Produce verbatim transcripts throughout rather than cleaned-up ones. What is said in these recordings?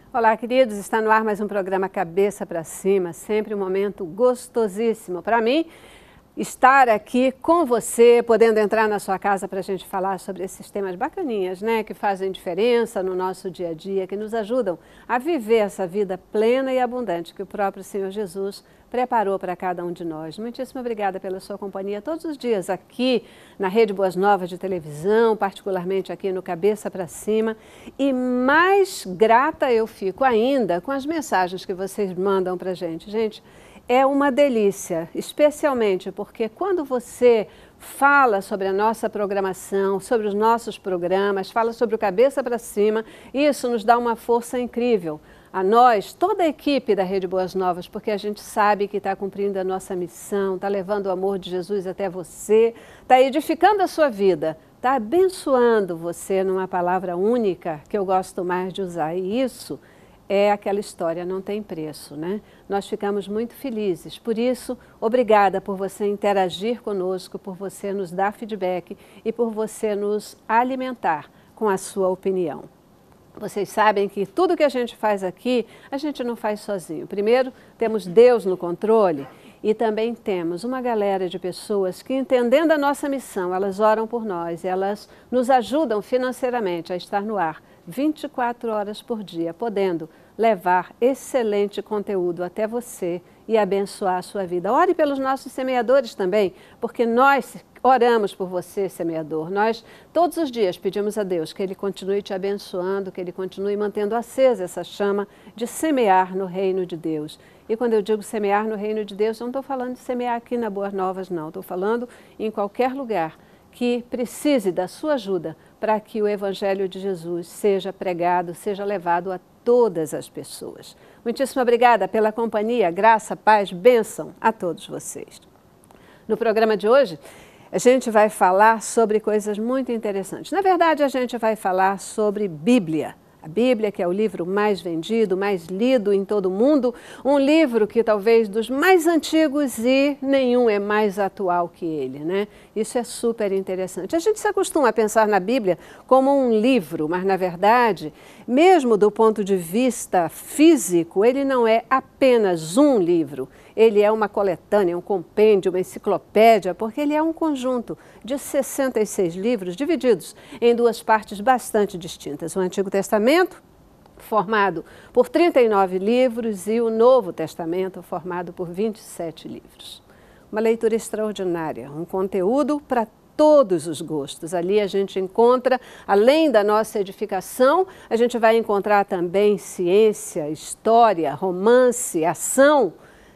Olá, queridos, está no ar mais um programa Cabeça para Cima, sempre um momento gostosíssimo para mim estar aqui com você, podendo entrar na sua casa para a gente falar sobre esses temas bacaninhas, né, que fazem diferença no nosso dia a dia, que nos ajudam a viver essa vida plena e abundante que o próprio Senhor Jesus preparou para cada um de nós. Muitíssimo obrigada pela sua companhia todos os dias aqui na Rede Boas Novas de televisão, particularmente aqui no Cabeça para Cima. E mais grata eu fico ainda com as mensagens que vocês mandam para a gente. Gente, é uma delícia, especialmente porque quando você fala sobre a nossa programação, sobre os nossos programas, fala sobre o Cabeça para Cima, isso nos dá uma força incrível. A nós, toda a equipe da Rede Boas Novas, porque a gente sabe que está cumprindo a nossa missão, está levando o amor de Jesus até você, está edificando a sua vida, está abençoando você numa palavra única que eu gosto mais de usar. E isso é aquela história, não tem preço, né? Nós ficamos muito felizes. Por isso, obrigada por você interagir conosco, por você nos dar feedback e por você nos alimentar com a sua opinião. Vocês sabem que tudo que a gente faz aqui, a gente não faz sozinho. Primeiro, temos Deus no controle e também temos uma galera de pessoas que, entendendo a nossa missão, elas oram por nós, elas nos ajudam financeiramente a estar no ar vinte e quatro horas por dia, podendo levar excelente conteúdo até você e abençoar a sua vida. Ore pelos nossos semeadores também, porque nós oramos por você, semeador. Nós, todos os dias, pedimos a Deus que Ele continue te abençoando, que Ele continue mantendo acesa essa chama de semear no reino de Deus. E quando eu digo semear no reino de Deus, eu não estou falando de semear aqui na Boas Novas, não. Estou falando em qualquer lugar que precise da sua ajuda para que o Evangelho de Jesus seja pregado, seja levado a todas as pessoas. Muitíssimo obrigada pela companhia, graça, paz, bênção a todos vocês. No programa de hoje, a gente vai falar sobre coisas muito interessantes. Na verdade, a gente vai falar sobre Bíblia. A Bíblia, que é o livro mais vendido, mais lido em todo o mundo, um livro que talvez dos mais antigos e nenhum é mais atual que ele, né? Isso é super interessante. A gente se acostuma a pensar na Bíblia como um livro, mas na verdade, mesmo do ponto de vista físico, ele não é apenas um livro. Ele é uma coletânea, um compêndio, uma enciclopédia, porque ele é um conjunto de sessenta e seis livros divididos em duas partes bastante distintas. O Antigo Testamento, formado por trinta e nove livros, e o Novo Testamento, formado por vinte e sete livros. Uma leitura extraordinária, um conteúdo para todos os gostos. Ali a gente encontra, além da nossa edificação, a gente vai encontrar também ciência, história, romance, ação.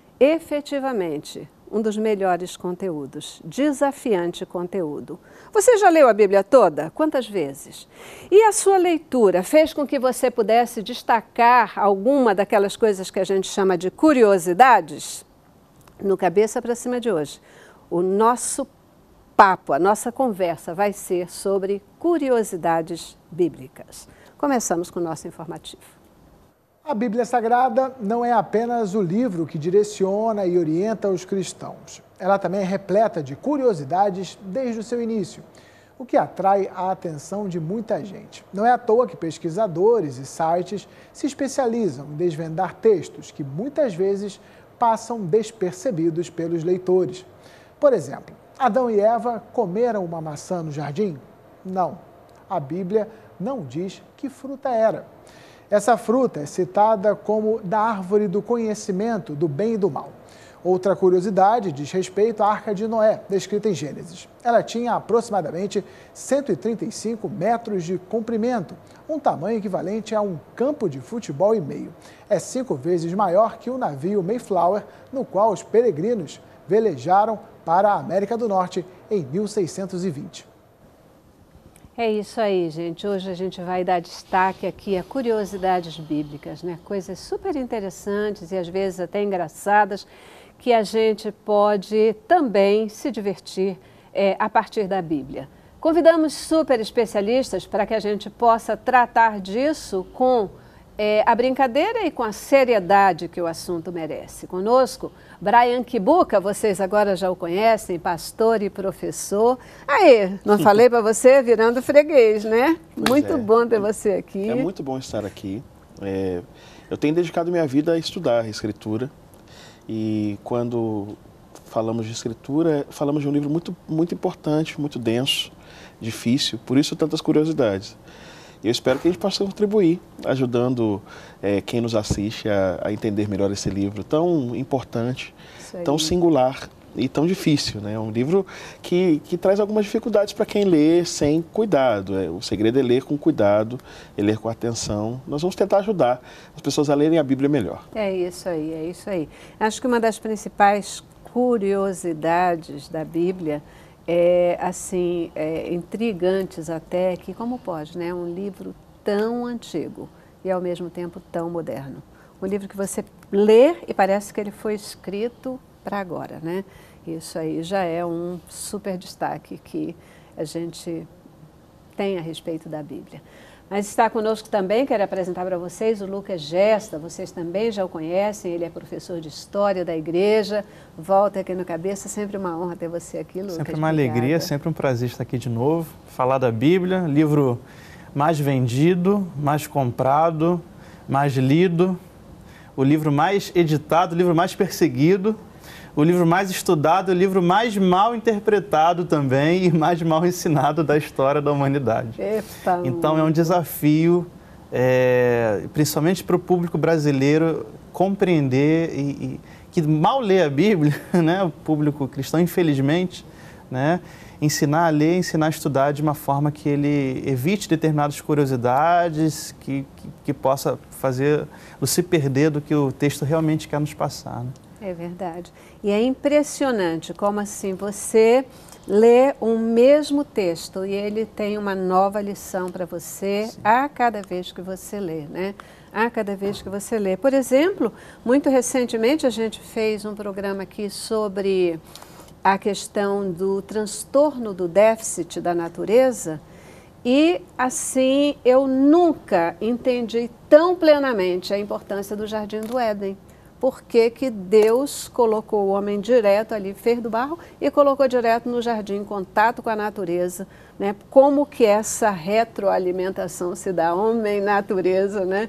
Efetivamente, um dos melhores conteúdos, desafiante conteúdo. Você já leu a Bíblia toda? Quantas vezes? E a sua leitura fez com que você pudesse destacar alguma daquelas coisas que a gente chama de curiosidades? No Cabeça para Cima de hoje, o nosso papo, a nossa conversa vai ser sobre curiosidades bíblicas. Começamos com o nosso informativo. A Bíblia Sagrada não é apenas o livro que direciona e orienta os cristãos. Ela também é repleta de curiosidades desde o seu início, o que atrai a atenção de muita gente. Não é à toa que pesquisadores e sites se especializam em desvendar textos que muitas vezes passam despercebidos pelos leitores. Por exemplo, Adão e Eva comeram uma maçã no jardim? Não. A Bíblia não diz que fruta era. Essa fruta é citada como da árvore do conhecimento do bem e do mal. Outra curiosidade diz respeito à Arca de Noé, descrita em Gênesis. Ela tinha aproximadamente cento e trinta e cinco metros de comprimento, um tamanho equivalente a um campo de futebol e meio. É cinco vezes maior que o navio Mayflower, no qual os peregrinos velejaram para a América do Norte em mil seiscentos e vinte. É isso aí, gente. Hoje a gente vai dar destaque aqui a curiosidades bíblicas, né? Coisas super interessantes e às vezes até engraçadas que a gente pode também se divertir é, a partir da Bíblia. Convidamos super especialistas para que a gente possa tratar disso com é, a brincadeira e com a seriedade que o assunto merece. Conosco, Brian Kibuca, vocês agora já o conhecem, pastor e professor. Aí, não falei para você, virando freguês, né? Pois muito é. bom ter você aqui. É muito bom estar aqui. É, eu tenho dedicado minha vida a estudar a Escritura e quando falamos de Escritura, falamos de um livro muito, muito importante, muito denso, difícil, por isso tantas curiosidades. Eu espero que a gente possa contribuir, ajudando é, quem nos assiste a, a entender melhor esse livro tão importante, tão singular e tão difícil, né? É um livro que, que traz algumas dificuldades para quem lê sem cuidado. É, o segredo é ler com cuidado, é ler com atenção. Nós vamos tentar ajudar as pessoas a lerem a Bíblia melhor. É isso aí, é isso aí. Acho que uma das principais curiosidades da Bíblia é, assim, é, intrigantes até, que como pode, né? Um livro tão antigo e ao mesmo tempo tão moderno. Um livro que você lê e parece que ele foi escrito para agora, né? Isso aí já é um super destaque que a gente tem a respeito da Bíblia. Mas está conosco também, quero apresentar para vocês o Lucas Gesta, vocês também já o conhecem, ele é professor de História da Igreja, volta aqui no Cabeça, sempre uma honra ter você aqui, Lucas. Sempre uma Obrigada. Alegria, sempre um prazer estar aqui de novo, falar da Bíblia, livro mais vendido, mais comprado, mais lido, o livro mais editado, o livro mais perseguido, o livro mais estudado, o livro mais mal interpretado também e mais mal ensinado da história da humanidade. Epa, então é um desafio, é, principalmente para o público brasileiro, compreender e, e que mal lê a Bíblia, né? O público cristão, infelizmente, né? Ensinar a ler, ensinar a estudar de uma forma que ele evite determinadas curiosidades, que, que, que possa fazer o se perder do que o texto realmente quer nos passar, né? É verdade. E é impressionante como assim você lê um mesmo texto e ele tem uma nova lição para você Sim. a cada vez que você lê, né? A cada vez que você lê. Por exemplo, muito recentemente a gente fez um programa aqui sobre a questão do transtorno do déficit da natureza e, assim, eu nunca entendi tão plenamente a importância do Jardim do Éden. Por que que Deus colocou o homem direto ali, fez do barro e colocou direto no jardim, em contato com a natureza, né? Como que essa retroalimentação se dá, homem e natureza, né?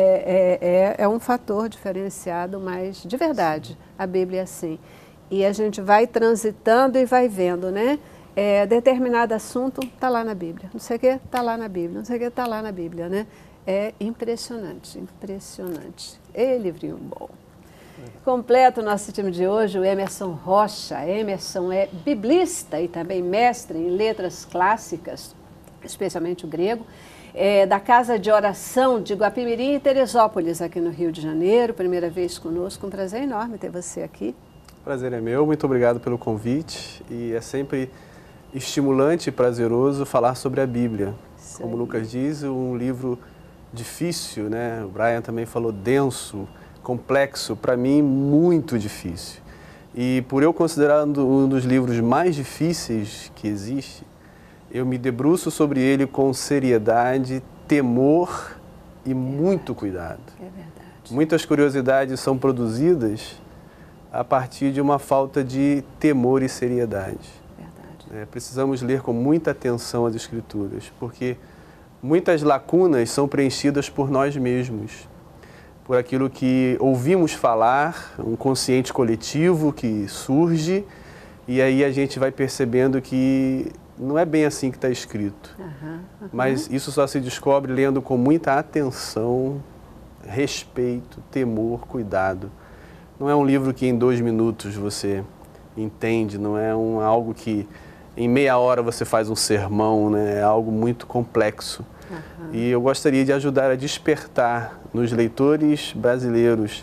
É, é, é, é um fator diferenciado, mas de verdade, a Bíblia é assim. E a gente vai transitando e vai vendo, né? É, determinado assunto está lá na Bíblia, não sei o que está lá na Bíblia, não sei o que está lá na Bíblia, né? É impressionante, impressionante. E livrinho bom. Completo o nosso time de hoje, o Emerson Rocha. Emerson é biblista e também mestre em letras clássicas, especialmente o grego, é, da Casa de Oração de Guapimirim e Teresópolis, aqui no Rio de Janeiro. Primeira vez conosco, um prazer enorme ter você aqui. Prazer é meu, muito obrigado pelo convite e é sempre estimulante e prazeroso falar sobre a Bíblia. Isso Como aí. o Lucas diz, um livro difícil, né? O Brian também falou denso, complexo, para mim muito difícil. E por eu considerar um dos livros mais difíceis que existe, eu me debruço sobre ele com seriedade, temor e é muito cuidado. É verdade. Muitas curiosidades são produzidas a partir de uma falta de temor e seriedade. Verdade. É, precisamos ler com muita atenção as Escrituras, porque muitas lacunas são preenchidas por nós mesmos, por aquilo que ouvimos falar, um consciente coletivo que surge, e aí a gente vai percebendo que não é bem assim que está escrito. Uhum, uhum. Mas isso só se descobre lendo com muita atenção, respeito, temor, cuidado. Não é um livro que em dois minutos você entende, não é um, algo que em meia hora você faz um sermão, né? É algo muito complexo. Uhum. E eu gostaria de ajudar a despertar nos leitores brasileiros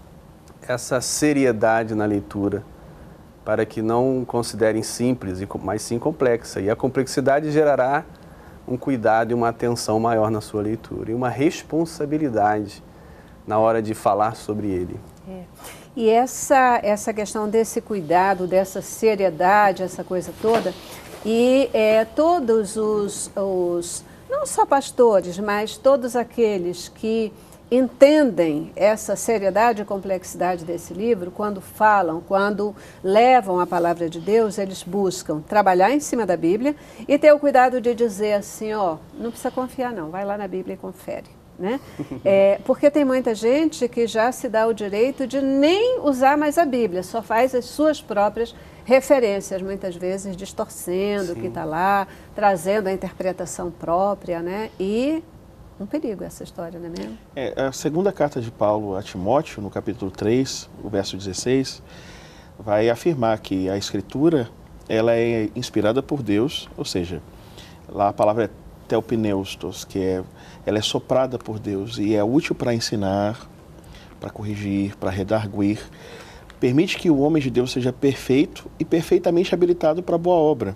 essa seriedade na leitura, para que não considerem simples, mas sim complexa. E a complexidade gerará um cuidado e uma atenção maior na sua leitura, e uma responsabilidade na hora de falar sobre ele. É. E essa, essa questão desse cuidado, dessa seriedade, essa coisa toda, e é, todos os, os, não só pastores, mas todos aqueles que entendem essa seriedade e complexidade desse livro, quando falam, quando levam a palavra de Deus, eles buscam trabalhar em cima da Bíblia e ter o cuidado de dizer assim, ó, não precisa confiar não, vai lá na Bíblia e confere. né? É, porque tem muita gente que já se dá o direito de nem usar mais a Bíblia, só faz as suas próprias referências, muitas vezes distorcendo o que está lá, trazendo a interpretação própria, né? E um perigo essa história, não é mesmo? É, a segunda carta de Paulo a Timóteo, no capítulo três, o verso dezesseis, vai afirmar que a Escritura, ela é inspirada por Deus, ou seja, lá a palavra é teopneustos, que é, ela é soprada por Deus e é útil para ensinar, para corrigir, para redarguir. Permite que o homem de Deus seja perfeito e perfeitamente habilitado para a boa obra.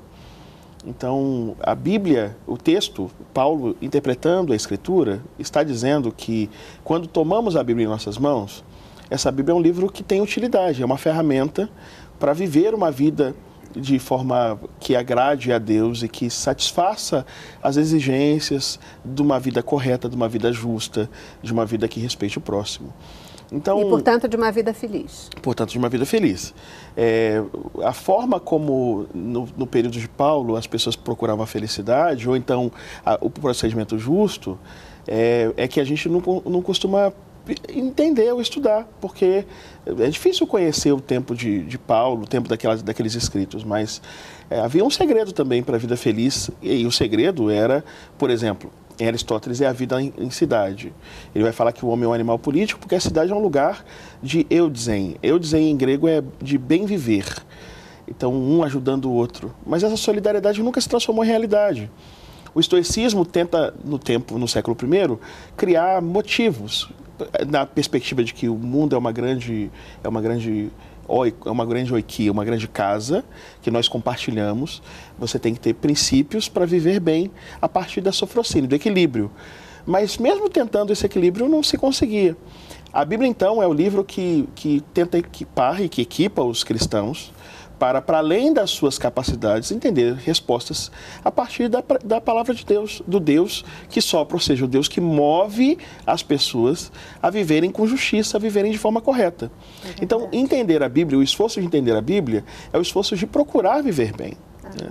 Então, a Bíblia, o texto, Paulo interpretando a Escritura, está dizendo que quando tomamos a Bíblia em nossas mãos, essa Bíblia é um livro que tem utilidade, é uma ferramenta para viver uma vida de forma que agrade a Deus e que satisfaça as exigências de uma vida correta, de uma vida justa, de uma vida que respeite o próximo. Então, e, portanto, de uma vida feliz. Portanto, de uma vida feliz. É, a forma como, no, no período de Paulo, as pessoas procuravam a felicidade, ou então a, o procedimento justo, é, é que a gente não, não costuma entender ou estudar, porque é difícil conhecer o tempo de, de Paulo, o tempo daquelas, daqueles escritos, mas é, havia um segredo também para a vida feliz, e, e o segredo era, por exemplo, em Aristóteles é a vida em, em cidade. Ele vai falar que o homem é um animal político porque a cidade é um lugar de eudezen. Eudezen em grego é de bem viver. Então, um ajudando o outro. Mas essa solidariedade nunca se transformou em realidade. O estoicismo tenta, no tempo, no século primeiro, criar motivos, na perspectiva de que o mundo é uma grande, é uma grande, é uma grande oikia, uma grande casa que nós compartilhamos. Você tem que ter princípios para viver bem a partir da sofrocínio, do equilíbrio. Mas mesmo tentando esse equilíbrio, não se conseguia. A Bíblia, então, é o livro que, que tenta equipar e que equipa os cristãos para, para além das suas capacidades, entender respostas a partir da, da palavra de Deus, do Deus que sopra, ou seja, o Deus que move as pessoas a viverem com justiça, a viverem de forma correta. É então, entender a Bíblia, o esforço de entender a Bíblia é o esforço de procurar viver bem. Uhum. Né?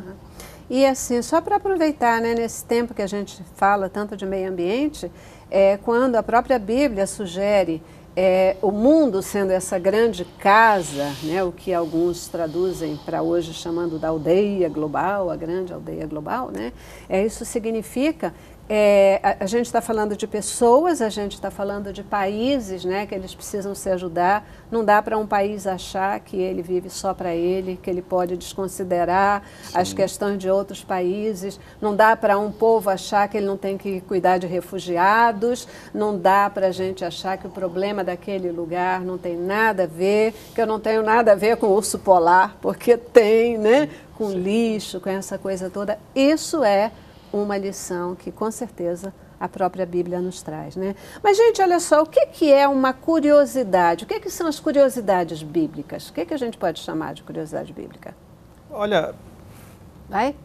E assim, só para aproveitar, né, nesse tempo que a gente fala tanto de meio ambiente, é, quando a própria Bíblia sugere É, o mundo sendo essa grande casa, né, o que alguns traduzem para hoje chamando da aldeia global, a grande aldeia global, né, é, isso significa, é, a, a gente está falando de pessoas, a gente está falando de países, né, que eles precisam se ajudar. Não dá para um país achar que ele vive só para ele, que ele pode desconsiderar Sim. as questões de outros países. Não dá para um povo achar que ele não tem que cuidar de refugiados. Não dá para a gente achar que o problema daquele lugar não tem nada a ver, que eu não tenho nada a ver com o urso polar, porque tem, né, com lixo, com essa coisa toda. Isso é uma lição que, com certeza, a própria Bíblia nos traz, né? Mas, gente, olha só, o que, que é uma curiosidade? O que, que são as curiosidades bíblicas? O que, que a gente pode chamar de curiosidade bíblica? Olha... Vai?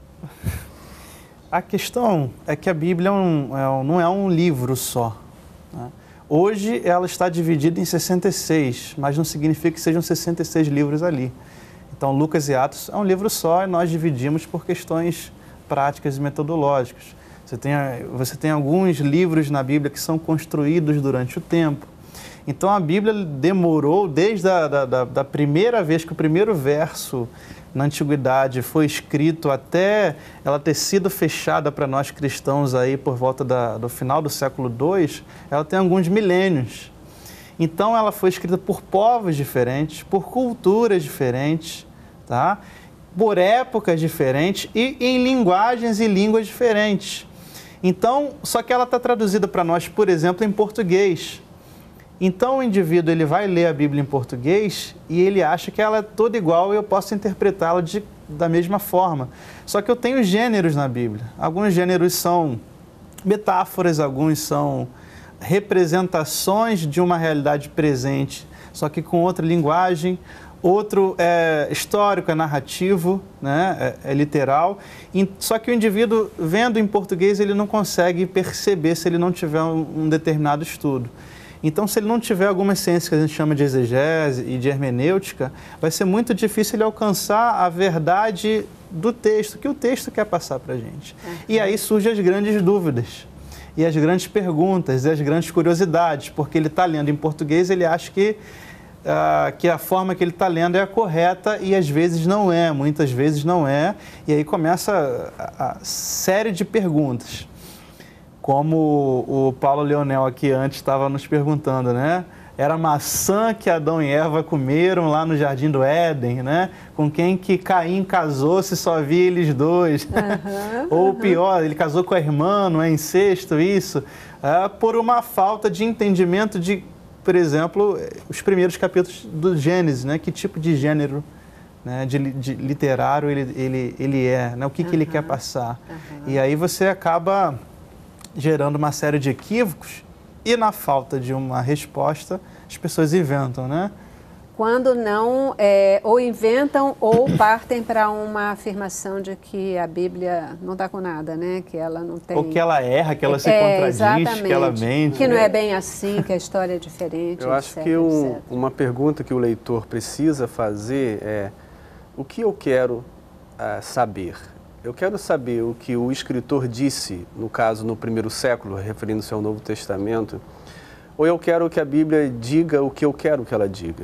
A questão é que a Bíblia é um, é um, não é um livro só, né? Hoje ela está dividida em sessenta e seis, mas não significa que sejam sessenta e seis livros ali. Então, Lucas e Atos é um livro só e nós dividimos por questões práticas e metodológicas. Você tem, você tem alguns livros na Bíblia que são construídos durante o tempo. Então, a Bíblia demorou desde a da, da, da primeira vez que o primeiro verso na Antiguidade foi escrito até ela ter sido fechada para nós cristãos aí por volta da, do final do século dois, ela tem alguns milênios. Então, ela foi escrita por povos diferentes, por culturas diferentes, tá? Por épocas diferentes e em linguagens e línguas diferentes. Então, só que ela está traduzida para nós, por exemplo, em português. Então, o indivíduo ele vai ler a Bíblia em português e ele acha que ela é toda igual e eu posso interpretá-la de, da mesma forma. Só que eu tenho gêneros na Bíblia. Alguns gêneros são metáforas, alguns são representações de uma realidade presente, só que com outra linguagem. Outro é histórico, é narrativo, né? é, é literal. Só que o indivíduo, vendo em português, ele não consegue perceber se ele não tiver um, um determinado estudo. Então, se ele não tiver alguma ciência que a gente chama de exegese e de hermenêutica, vai ser muito difícil ele alcançar a verdade do texto, que o texto quer passar para a gente. Uhum. E aí surgem as grandes dúvidas. e as grandes perguntas, e as grandes curiosidades, porque ele está lendo em português, ele acha que, uh, que a forma que ele está lendo é a correta e às vezes não é, muitas vezes não é, e aí começa a, a série de perguntas. Como o Paulo Leonel aqui antes estava nos perguntando, né? Era a maçã que Adão e Eva comeram lá no Jardim do Éden, né? Com quem que Caim casou se só havia eles dois. Uhum, Ou uhum. pior, ele casou com a irmã, não é incesto isso? É, por uma falta de entendimento de, por exemplo, os primeiros capítulos do Gênesis, né? Que tipo de gênero, né? de, de literário ele, ele, ele é, né? O que, uhum. que ele quer passar. Uhum. E aí você acaba gerando uma série de equívocos. E na falta de uma resposta, as pessoas inventam, né? Quando não, é, ou inventam ou partem para uma afirmação de que a Bíblia não está com nada, né? Que ela não tem... Ou que ela erra, que ela se é, contradiz, exatamente. que ela mente. Que não é bem assim, que a história é diferente, Eu acho etc, que um, etcétera. uma pergunta que o leitor precisa fazer é: o que eu quero uh, saber? Eu quero saber o que o escritor disse, no caso, no primeiro século, referindo-se ao Novo Testamento, ou eu quero que a Bíblia diga o que eu quero que ela diga?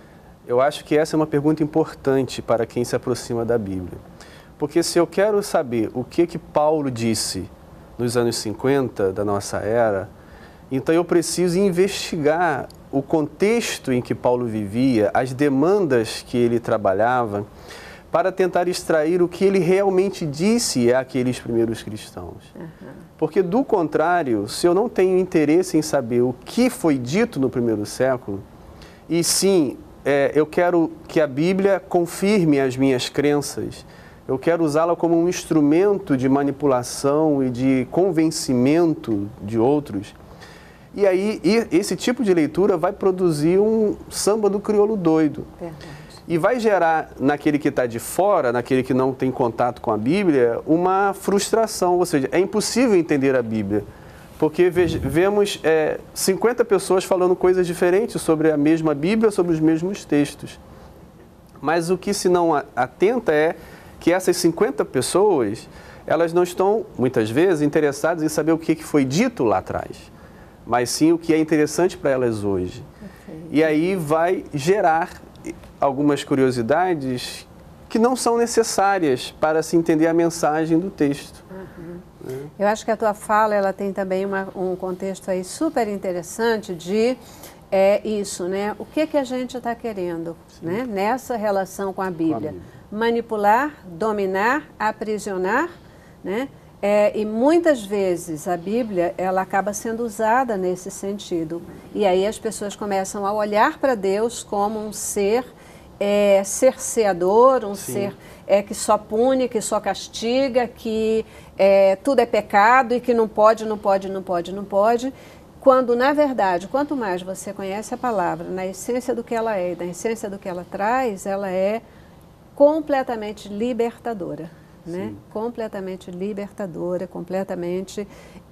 Eu acho que essa é uma pergunta importante para quem se aproxima da Bíblia. Porque se eu quero saber o que que Paulo disse nos anos cinquenta da nossa era, então eu preciso investigar o contexto em que Paulo vivia, as demandas que ele trabalhava, para tentar extrair o que ele realmente disse àqueles primeiros cristãos. Uhum. Porque, do contrário, se eu não tenho interesse em saber o que foi dito no primeiro século, e sim, é, eu quero que a Bíblia confirme as minhas crenças, eu quero usá-la como um instrumento de manipulação e de convencimento de outros, e aí e esse tipo de leitura vai produzir um samba do crioulo doido. Verdade. E vai gerar, naquele que está de fora, naquele que não tem contato com a Bíblia, uma frustração. Ou seja, é impossível entender a Bíblia, porque vemos é, cinquenta pessoas falando coisas diferentes sobre a mesma Bíblia, sobre os mesmos textos. Mas o que se não atenta é que essas cinquenta pessoas, elas não estão, muitas vezes, interessadas em saber o que foi dito lá atrás, mas sim o que é interessante para elas hoje. Perfeito. E aí vai gerar algumas curiosidades que não são necessárias para se entender a mensagem do texto. Uhum. É. Eu acho que a tua fala ela tem também uma, um contexto aí super interessante de é, isso, né? O que, que a gente está querendo, né? Nessa relação com a Bíblia? Com a Bíblia. Manipular, dominar, aprisionar, né? É, e muitas vezes a Bíblia ela acaba sendo usada nesse sentido. E aí as pessoas começam a olhar para Deus como um ser é, cerceador, um Sim. ser é, que só pune, que só castiga, que é, tudo é pecado e que não pode, não pode, não pode, não pode. Quando, na verdade, quanto mais você conhece a palavra, na essência do que ela é e na essência do que ela traz, ela é completamente libertadora. Né? Completamente libertadora, completamente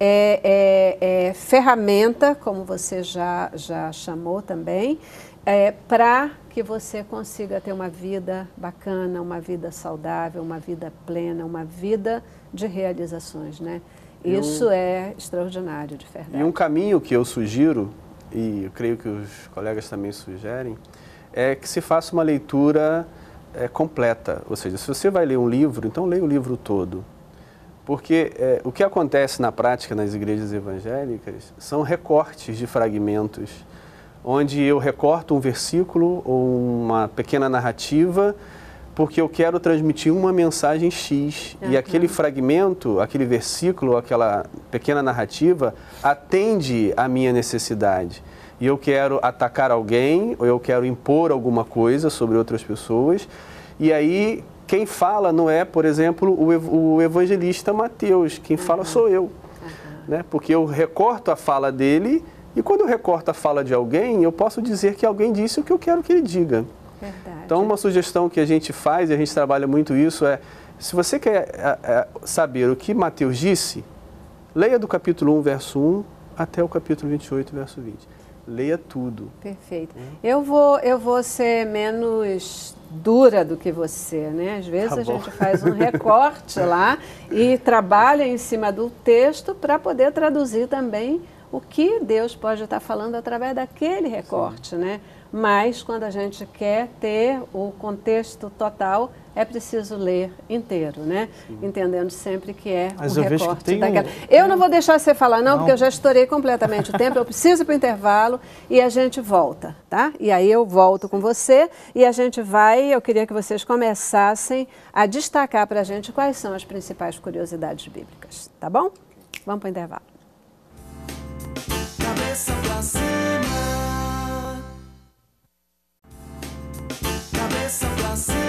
é, é, é, ferramenta, como você já, já chamou também, é, para que você consiga ter uma vida bacana, uma vida saudável, uma vida plena, uma vida de realizações. Né? Isso um, é extraordinário, de verdade. E um caminho que eu sugiro, e eu creio que os colegas também sugerem, é que se faça uma leitura É, completa, ou seja, se você vai ler um livro, então leia o livro todo, porque é, o que acontece na prática nas igrejas evangélicas são recortes de fragmentos, onde eu recorto um versículo ou uma pequena narrativa porque eu quero transmitir uma mensagem X, uhum. e aquele fragmento, aquele versículo, aquela pequena narrativa atende à minha necessidade. E eu quero atacar alguém, ou eu quero impor alguma coisa sobre outras pessoas, e aí quem fala não é, por exemplo, o evangelista Mateus, quem fala uhum. sou eu, uhum. né? Porque eu recorto a fala dele, e quando eu recorto a fala de alguém, eu posso dizer que alguém disse o que eu quero que ele diga. Verdade. Então, uma sugestão que a gente faz, e a gente trabalha muito isso, é, se você quer é, é, saber o que Mateus disse, leia do capítulo um, verso um, até o capítulo vinte e oito, verso vinte. leia tudo. Perfeito. Eu vou, eu vou ser menos dura do que você, né? Às vezes Tá a bom. gente faz um recorte lá e trabalha em cima do texto para poder traduzir também o que Deus pode estar falando através daquele recorte, Sim. né? Mas quando a gente quer ter o contexto total, é preciso ler inteiro, né? Sim. Entendendo sempre que é Mas um eu recorte vejo que daquela. um... Eu não vou deixar você falar não, não, porque eu já estourei completamente o tempo, eu preciso ir para o intervalo e a gente volta, tá? E aí eu volto com você e a gente vai, eu queria que vocês começassem a destacar para a gente quais são as principais curiosidades bíblicas, tá bom? Vamos para o intervalo. Cabeça pra cima. Cabeça pra cima.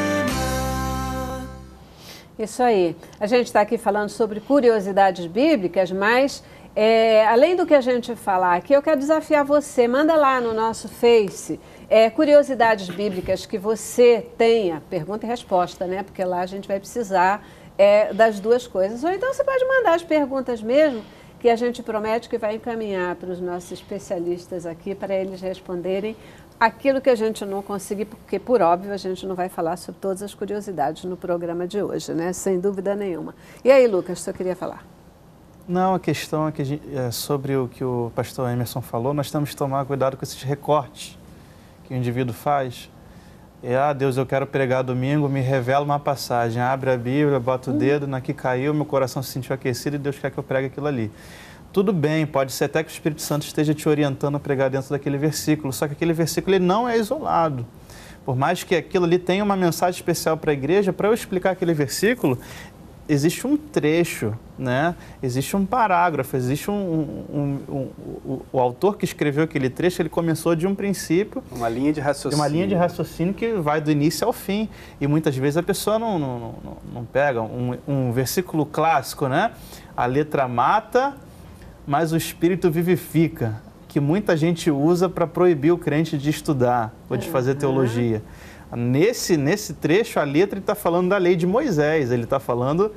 Isso aí. A gente está aqui falando sobre curiosidades bíblicas, mas é, além do que a gente falar aqui, eu quero desafiar você. Manda lá no nosso Face é, curiosidades bíblicas que você tenha, pergunta e resposta, né? Porque lá a gente vai precisar é, das duas coisas. Ou então você pode mandar as perguntas mesmo, que a gente promete que vai encaminhar para os nossos especialistas aqui, para eles responderem aquilo que a gente não conseguir, porque, por óbvio, a gente não vai falar sobre todas as curiosidades no programa de hoje, né? Sem dúvida nenhuma. E aí, Lucas, você queria falar? Não, a questão é que a gente, é, sobre o que o pastor Emerson falou, nós temos que tomar cuidado com esses recortes que o indivíduo faz. É, ah, Deus, eu quero pregar domingo, me revela uma passagem, abre a Bíblia, bota o hum. dedo, na que caiu, meu coração se sentiu aquecido e Deus quer que eu pregue aquilo ali. Tudo bem, pode ser até que o Espírito Santo esteja te orientando a pregar dentro daquele versículo, só que aquele versículo ele não é isolado. Por mais que aquilo ali tenha uma mensagem especial para a igreja, para eu explicar aquele versículo, existe um trecho, né? Existe um parágrafo, existe um, um, um, um, um... O autor que escreveu aquele trecho, ele começou de um princípio... Uma linha de raciocínio. Uma linha de raciocínio que vai do início ao fim. E muitas vezes a pessoa não, não, não, não pega um, um versículo clássico, né? A letra mata, mas o Espírito vivifica, que muita gente usa para proibir o crente de estudar ou de fazer teologia. Nesse, nesse trecho, a letra está falando da lei de Moisés, ele está falando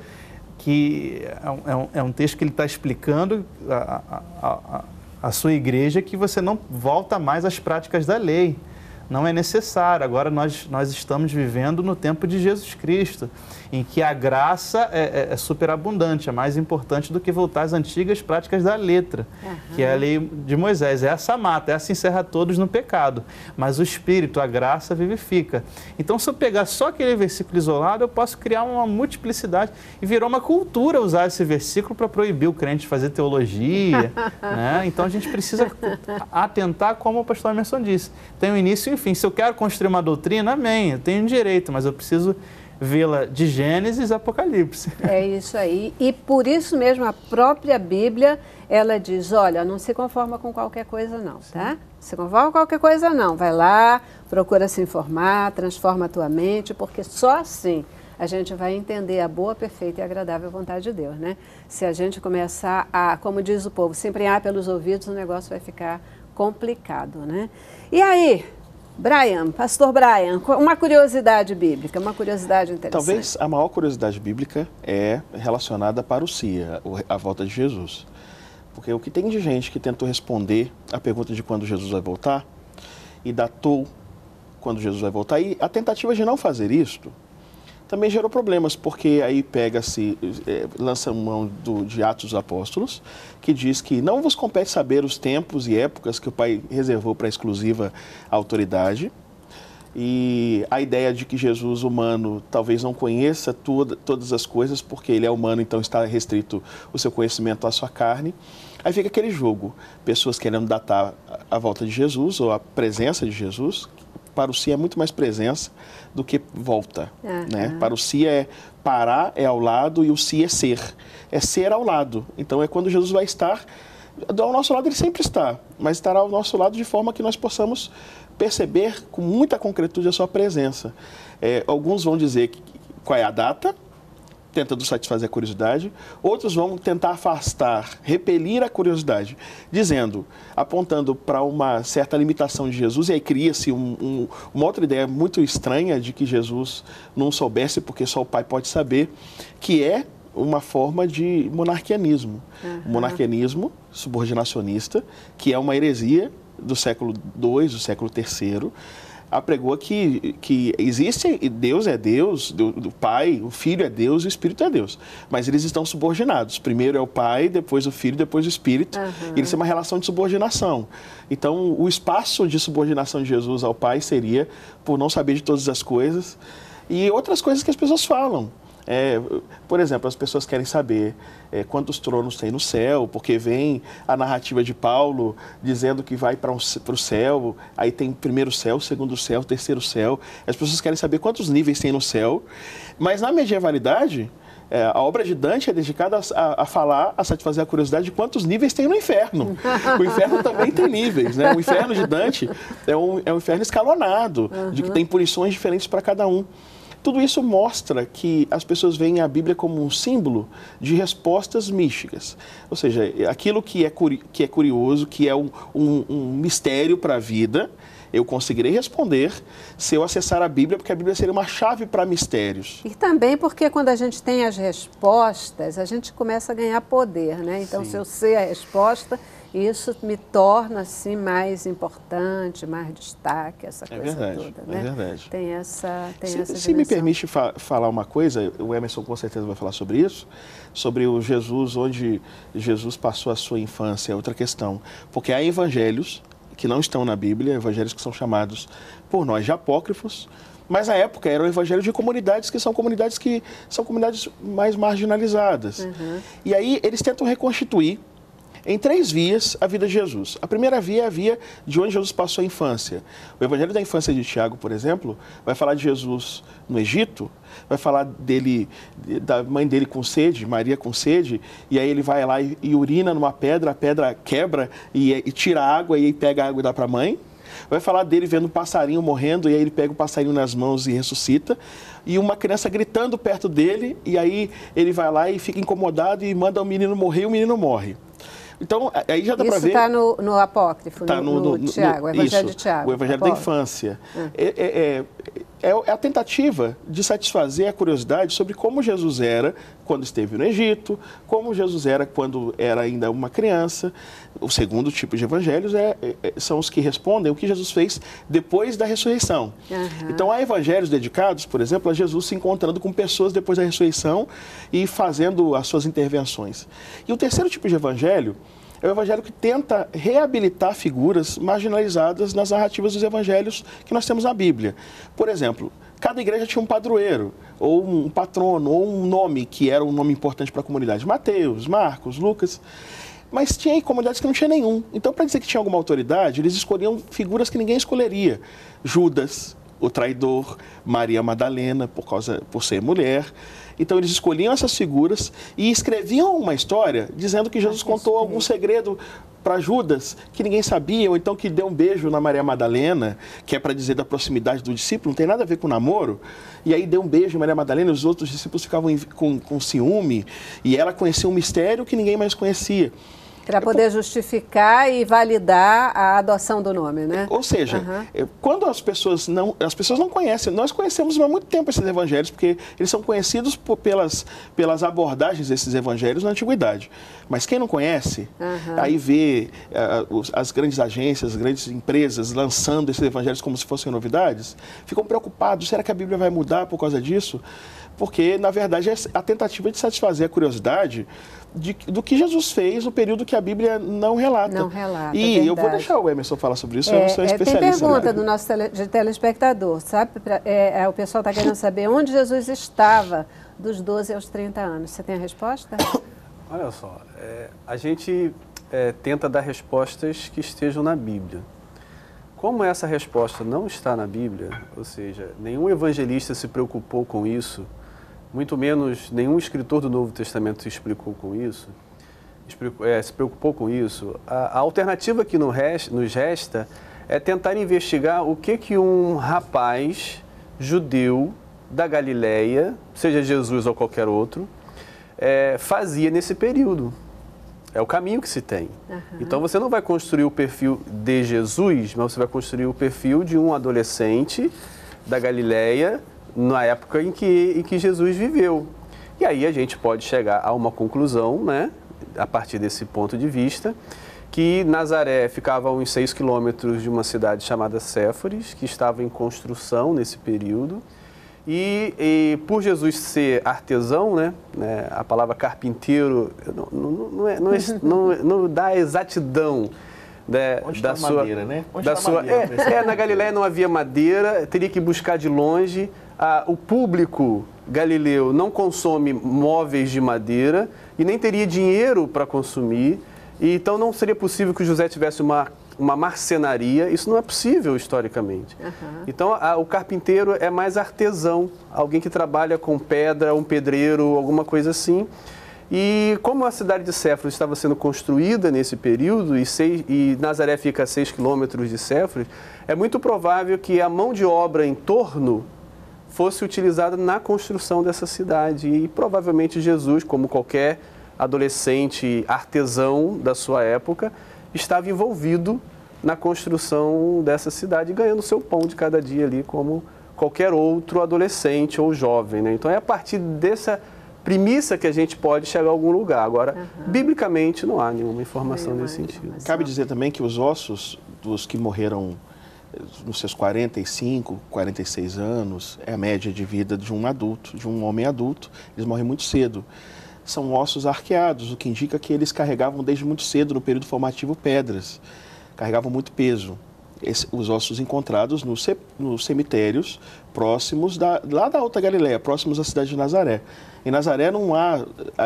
que é um, é um texto que ele está explicando a, a, a, a sua igreja que você não volta mais às práticas da lei. Não é necessário. Agora nós, nós estamos vivendo no tempo de Jesus Cristo, em que a graça é, é, é superabundante, é mais importante do que voltar às antigas práticas da letra, uhum. que é a lei de Moisés. Essa mata, essa encerra todos no pecado. Mas o Espírito, a graça, vivifica. Então, se eu pegar só aquele versículo isolado, eu posso criar uma multiplicidade. E virou uma cultura usar esse versículo para proibir o crente de fazer teologia. né? Então, a gente precisa atentar, como o pastor Emerson disse. Tem o início e o fim. Se eu quero construir uma doutrina, amém, eu tenho direito, mas eu preciso vê-la de Gênesis a Apocalipse. É isso aí. E por isso mesmo a própria Bíblia, ela diz, olha, não se conforma com qualquer coisa não, tá? Não se conforma com qualquer coisa não. Vai lá, procura se informar, transforma a tua mente, porque só assim a gente vai entender a boa, perfeita e agradável vontade de Deus, né? Se a gente começar a, como diz o povo, se emprenhar pelos ouvidos, o negócio vai ficar complicado, né? E aí, Brian, pastor Brian, uma curiosidade bíblica, uma curiosidade interessante. Talvez a maior curiosidade bíblica é relacionada à parousia, a volta de Jesus. Porque o que tem de gente que tentou responder a pergunta de quando Jesus vai voltar e datou quando Jesus vai voltar, e a tentativa de não fazer isto também gerou problemas, porque aí pega-se, é, lança mão do, de Atos dos Apóstolos, que diz que não vos compete saber os tempos e épocas que o Pai reservou para a exclusiva autoridade. E a ideia de que Jesus humano talvez não conheça toda, todas as coisas, porque ele é humano, então está restrito o seu conhecimento à sua carne. Aí fica aquele jogo, pessoas querendo datar a volta de Jesus ou a presença de Jesus. Para o si é muito mais presença do que volta. Uhum. Né? Para o si é parar, é ao lado, e o si é ser. É ser ao lado. Então é quando Jesus vai estar, ao nosso lado ele sempre está, mas estará ao nosso lado de forma que nós possamos perceber com muita concretude a sua presença. É, alguns vão dizer que, qual é a data, tentando satisfazer a curiosidade, outros vão tentar afastar, repelir a curiosidade, dizendo, apontando para uma certa limitação de Jesus, e aí cria-se um, um, uma outra ideia muito estranha de que Jesus não soubesse porque só o Pai pode saber, que é uma forma de monarquianismo. Uhum. O monarquianismo subordinacionista, que é uma heresia do século dois, do século terceiro, apregou que, que existe, Deus é Deus, do, do Pai, o Filho é Deus e o Espírito é Deus. Mas eles estão subordinados. Primeiro é o Pai, depois o Filho, depois o Espírito. Uhum. E eles têm uma relação de subordinação. Então, o espaço de subordinação de Jesus ao Pai seria por não saber de todas as coisas e outras coisas que as pessoas falam. É, por exemplo, as pessoas querem saber é, quantos tronos tem no céu, porque vem a narrativa de Paulo dizendo que vai para um, o céu, aí tem o primeiro céu, o segundo céu, o terceiro céu. As pessoas querem saber quantos níveis tem no céu, mas na medievalidade, é, a obra de Dante é dedicada a, a falar, a satisfazer a curiosidade de quantos níveis tem no inferno. O inferno também tem níveis, né? O inferno de Dante é um, é um inferno escalonado, uhum. de que tem punições diferentes para cada um. Tudo isso mostra que as pessoas veem a Bíblia como um símbolo de respostas místicas. Ou seja, aquilo que é, que é curioso, que é um, um, um mistério para a vida, eu conseguirei responder se eu acessar a Bíblia, porque a Bíblia seria uma chave para mistérios. E também porque quando a gente tem as respostas, a gente começa a ganhar poder, né? Então, Sim. se eu sei a resposta, isso me torna assim mais importante, mais destaque, essa coisa é verdade, toda, né? É verdade. Tem essa, tem se, essa se me permite fa falar uma coisa, o Emerson com certeza vai falar sobre isso, sobre o Jesus, onde Jesus passou a sua infância, é outra questão. Porque há evangelhos que não estão na Bíblia, evangelhos que são chamados por nós de apócrifos, mas na época eram evangelhos de comunidades que são comunidades que são comunidades mais marginalizadas. Uhum. E aí eles tentam reconstituir em três vias a vida de Jesus. A primeira via é a via de onde Jesus passou a infância. O Evangelho da Infância de Tiago, por exemplo, vai falar de Jesus no Egito, vai falar dele, da mãe dele com sede, Maria com sede, e aí ele vai lá e, e urina numa pedra, a pedra quebra e, e tira a água e aí pega a água e dá para a mãe. Vai falar dele vendo um passarinho morrendo e aí ele pega o passarinho nas mãos e ressuscita. E uma criança gritando perto dele e aí ele vai lá e fica incomodado e manda o menino morrer e o menino morre. Então, aí já dá para ver... Isso está no, no apócrifo, tá no, no, no Tiago, o Evangelho isso, de Tiago. O Evangelho da Infância. Hum. É, é, é, é a tentativa de satisfazer a curiosidade sobre como Jesus era quando esteve no Egito, como Jesus era quando era ainda uma criança. O segundo tipo de evangelhos é, é, são os que respondem o que Jesus fez depois da ressurreição. Uhum. Então, há evangelhos dedicados, por exemplo, a Jesus se encontrando com pessoas depois da ressurreição e fazendo as suas intervenções. E o terceiro tipo de evangelho é o evangelho que tenta reabilitar figuras marginalizadas nas narrativas dos evangelhos que nós temos na Bíblia. Por exemplo, cada igreja tinha um padroeiro, ou um patrono, ou um nome que era um nome importante para a comunidade. Mateus, Marcos, Lucas. Mas tinha comunidades que não tinha nenhum. Então, para dizer que tinha alguma autoridade, eles escolhiam figuras que ninguém escolheria. Judas, o traidor, Maria Madalena, por, causa, por ser mulher. Então, eles escolhiam essas figuras e escreviam uma história dizendo que Jesus contou algum segredo para Judas, que ninguém sabia, ou então que deu um beijo na Maria Madalena, que é para dizer da proximidade do discípulo, não tem nada a ver com namoro, e aí deu um beijo em Maria Madalena e os outros discípulos ficavam com, com ciúme, e ela conhecia um mistério que ninguém mais conhecia. Para poder justificar e validar a adoção do nome, né? Ou seja, uhum. quando as pessoas não, as pessoas não conhecem, nós conhecemos há muito tempo esses evangelhos, porque eles são conhecidos por, pelas, pelas abordagens desses evangelhos na antiguidade. Mas quem não conhece, uhum. aí vê uh, os, as grandes agências, as grandes empresas lançando esses evangelhos como se fossem novidades, ficam preocupados, será que a Bíblia vai mudar por causa disso? Porque, na verdade, é a tentativa de satisfazer a curiosidade de, do que Jesus fez no período que a Bíblia não relata. Não relata, E é eu vou deixar o Emerson falar sobre isso, é, eu sou é, especialista. Tem pergunta né? do nosso tele, de telespectador, sabe? Pra, é, é, o pessoal está querendo saber onde Jesus estava dos doze aos trinta anos. Você tem a resposta? Olha só, é, a gente é, tenta dar respostas que estejam na Bíblia. Como essa resposta não está na Bíblia, ou seja, nenhum evangelista se preocupou com isso, muito menos nenhum escritor do Novo Testamento se explicou com isso, explicou, é, se preocupou com isso, a, a alternativa que nos resta, nos resta é tentar investigar o que, que um rapaz judeu da Galileia, seja Jesus ou qualquer outro, é, fazia nesse período. É o caminho que se tem. Uhum. Então você não vai construir o perfil de Jesus, mas você vai construir o perfil de um adolescente da Galileia na época em que, em que Jesus viveu. E aí a gente pode chegar a uma conclusão, né, a partir desse ponto de vista, que Nazaré ficava a uns seis quilômetros de uma cidade chamada Séforis, que estava em construção nesse período. E, e por Jesus ser artesão, né, né, a palavra carpinteiro não, não, não, é, não, é, não, não dá a exatidão né, Onde da está a sua, madeira, né? Onde da está a sua, madeira? é, é, na Galileia não havia madeira, teria que buscar de longe. Ah, o público galileu não consome móveis de madeira e nem teria dinheiro para consumir. E, então não seria possível que José tivesse uma uma marcenaria, isso não é possível historicamente. Uhum. Então, a, o carpinteiro é mais artesão, alguém que trabalha com pedra, um pedreiro, alguma coisa assim. E como a cidade de Séforis estava sendo construída nesse período, e, seis, e Nazaré fica a seis quilômetros de Séforis, é muito provável que a mão de obra em torno fosse utilizada na construção dessa cidade. E provavelmente Jesus, como qualquer adolescente artesão da sua época, estava envolvido na construção dessa cidade, ganhando seu pão de cada dia ali, como qualquer outro adolescente ou jovem, né? Então é a partir dessa premissa que a gente pode chegar a algum lugar. Agora, uhum. biblicamente, não há nenhuma informação nesse sentido. Cabe dizer também que os ossos dos que morreram nos seus quarenta e cinco, quarenta e seis anos, é a média de vida de um adulto, de um homem adulto, eles morrem muito cedo. São ossos arqueados, o que indica que eles carregavam desde muito cedo, no período formativo, pedras. Carregavam muito peso. Esse, os ossos encontrados nos no cemitérios próximos, da, lá da Alta Galileia, próximos à cidade de Nazaré. Em Nazaré não há,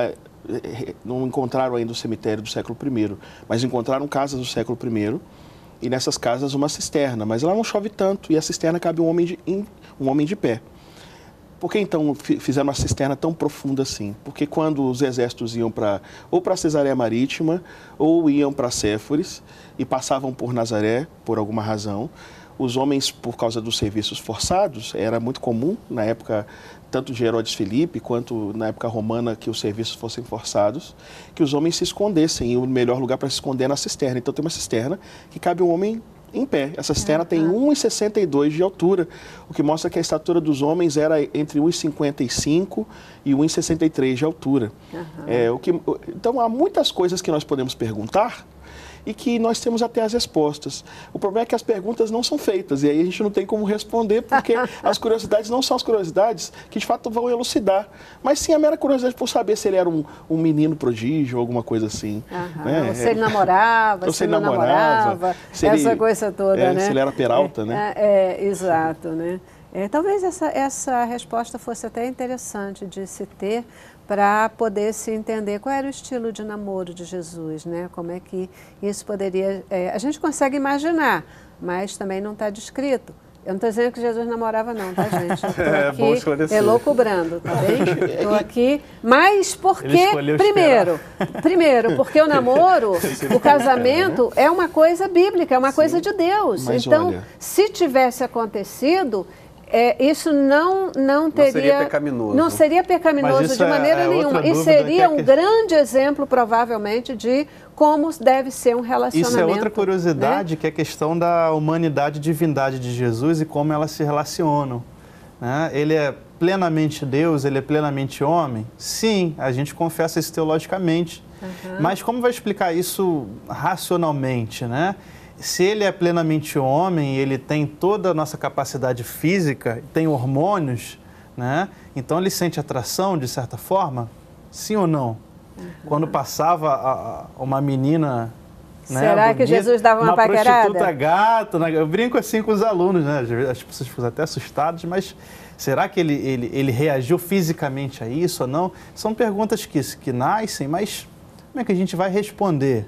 não encontraram ainda o cemitério do século primeiro, mas encontraram casas do século primeiro e nessas casas uma cisterna. Mas lá não chove tanto e a cisterna cabe um homem de, um homem de pé. Por que então fizeram uma cisterna tão profunda assim? Porque quando os exércitos iam para ou para Cesareia Marítima ou iam para Séforis e passavam por Nazaré, por alguma razão, os homens, por causa dos serviços forçados, era muito comum na época, tanto de Herodes Filipe quanto na época romana, que os serviços fossem forçados, que os homens se escondessem, e o melhor lugar para se esconder é na cisterna. Então tem uma cisterna que cabe um homem em pé. Essa cisterna uhum. tem um metro e sessenta e dois de altura, o que mostra que a estatura dos homens era entre um metro e cinquenta e cinco e um metro e sessenta e três de altura. Uhum. É, o que, então, há muitas coisas que nós podemos perguntar e que nós temos até as respostas. O problema é que as perguntas não são feitas e aí a gente não tem como responder, porque as curiosidades não são as curiosidades que de fato vão elucidar, mas sim a mera curiosidade por saber se ele era um, um menino prodígio ou alguma coisa assim. Uhum. Né? Ou se ele namorava, ou se ele não namorava, se essa ele, coisa toda, é, né? Se ele era peralta, é, né? É, é, exato, né? É, talvez essa, essa resposta fosse até interessante de se ter, para poder se entender qual era o estilo de namoro de Jesus, né? Como é que isso poderia... É, a gente consegue imaginar, mas também não está descrito. Eu não estou dizendo que Jesus namorava não, tá, gente? Eu estou aqui é, elocubrando, tá bem? Estou aqui, mas porque... Primeiro, primeiro, porque o namoro, o casamento é uma coisa bíblica, é uma Sim, coisa de Deus. Então, olha... se tivesse acontecido... É, isso não, não teria... Não seria pecaminoso. Não seria pecaminoso de maneira é, é nenhuma. E seria um que... grande exemplo, provavelmente, de como deve ser um relacionamento. Isso é outra curiosidade, né? Que é a questão da humanidade e divindade de Jesus e como elas se relacionam. Né? Ele é plenamente Deus, ele é plenamente homem? Sim, a gente confessa isso teologicamente. Uhum. Mas como vai explicar isso racionalmente, né? Se ele é plenamente homem, ele tem toda a nossa capacidade física, tem hormônios, né? Então ele sente atração, de certa forma? Sim ou não? Uhum. Quando passava a, a, uma menina... Será né, bonita, que Jesus dava uma, uma paquerada? Uma prostituta gata, né? Eu brinco assim com os alunos, né? As pessoas ficam até assustadas, mas será que ele, ele, ele reagiu fisicamente a isso ou não? São perguntas que, que nascem, mas como é que a gente vai responder?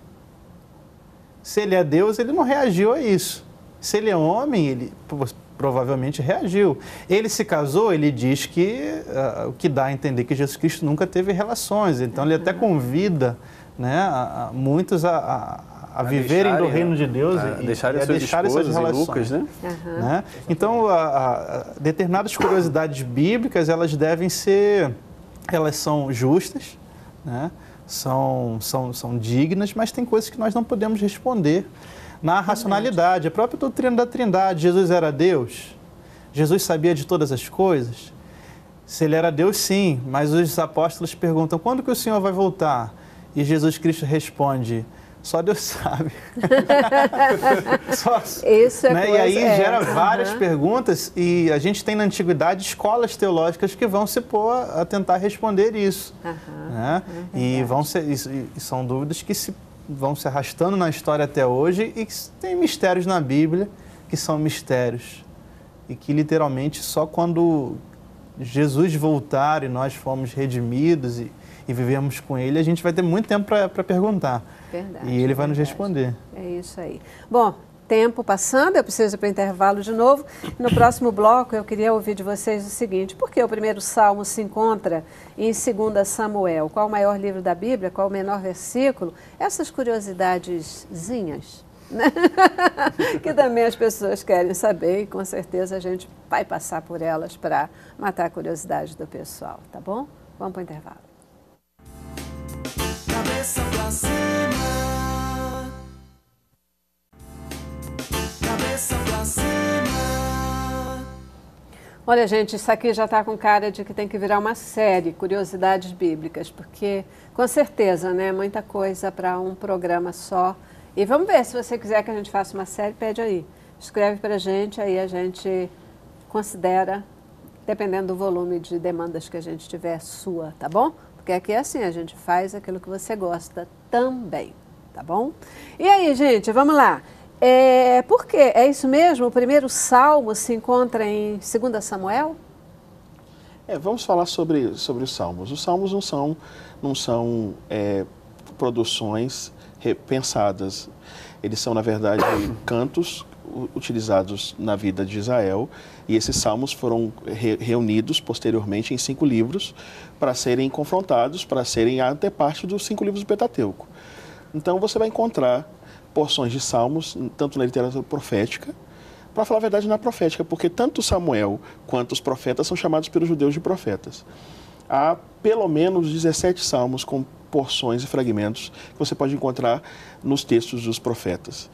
Se ele é Deus, ele não reagiu a isso. Se ele é homem, ele provavelmente reagiu. Ele se casou, ele diz que uh, o que dá a entender que Jesus Cristo nunca teve relações. Então, ele até convida, né, a, a muitos a, a, a viverem do reino de Deus a e, deixarem e a deixarem essas relações. Lucas, né? Uhum. Né? Então, a, a, determinadas curiosidades bíblicas, elas devem ser, elas são justas, né? São, são, são dignas, mas tem coisas que nós não podemos responder na racionalidade. A própria doutrina da Trindade, Jesus era Deus? Jesus sabia de todas as coisas? Se ele era Deus, sim, mas os apóstolos perguntam, quando que o Senhor vai voltar? E Jesus Cristo responde, Só Deus sabe. Só, Isso é né? coisa, E aí é. gera várias Uhum. perguntas e a gente tem na antiguidade escolas teológicas que vão se pôr a tentar responder isso. Uhum. Né? É e, vão ser, e, e são dúvidas que se, vão se arrastando na história até hoje e que tem mistérios na Bíblia que são mistérios. E que literalmente só quando Jesus voltar e nós formos redimidos e, e vivemos com Ele, a gente vai ter muito tempo para perguntar. Verdade, e Ele vai verdade. nos responder. É isso aí. Bom, tempo passando, eu preciso ir para o intervalo de novo. No próximo bloco, eu queria ouvir de vocês o seguinte: por que o primeiro salmo se encontra em dois Samuel? Qual o maior livro da Bíblia? Qual o menor versículo? Essas curiosidadezinhas, né? Que também as pessoas querem saber e com certeza a gente vai passar por elas para matar a curiosidade do pessoal, tá bom? Vamos para o intervalo. Cabeça pra cima. Cabeça pra cima. Olha, gente, isso aqui já está com cara de que tem que virar uma série, curiosidades bíblicas, porque com certeza, né, muita coisa para um programa só. E vamos ver, se você quiser que a gente faça uma série, pede aí. Escreve para a gente, aí a gente considera, dependendo do volume de demandas que a gente tiver sua, tá bom? Porque aqui é assim, a gente faz aquilo que você gosta também, tá bom? E aí, gente, vamos lá. É, por quê? É isso mesmo? O primeiro salmo se encontra em dois Samuel? É, vamos falar sobre, sobre os salmos. Os salmos não são, não são é, produções repensadas. Eles são, na verdade, cantos utilizados na vida de Israel, e esses salmos foram re reunidos posteriormente em cinco livros para serem confrontados, para serem até parte dos cinco livros do Pentateuco. Então você vai encontrar porções de salmos, tanto na literatura profética, para falar a verdade, na profética, porque tanto Samuel quanto os profetas são chamados pelos judeus de profetas. Há pelo menos dezessete salmos com porções e fragmentos que você pode encontrar nos textos dos profetas.